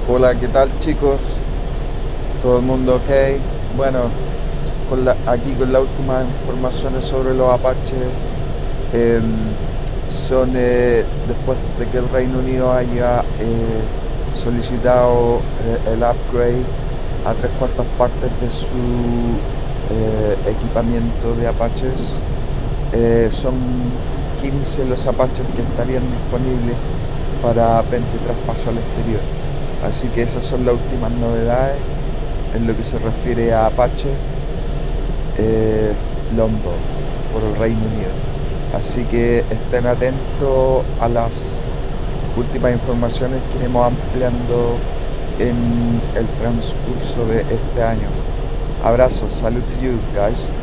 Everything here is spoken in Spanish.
Hola, ¿qué tal chicos? ¿Todo el mundo ok? Bueno, aquí con las últimas informaciones sobre los apaches, em, después de que el Reino Unido haya solicitado el upgrade a tres cuartas partes de su equipamiento de apaches, son 15 los apaches que estarían disponibles para 20 traspaso al exterior. Así que esas son las últimas novedades en lo que se refiere a Apache eh, Longbow por el Reino Unido. Así que estén atentos a las últimas informaciones que iremos ampliando en el transcurso de este año. Abrazos, salud to you guys.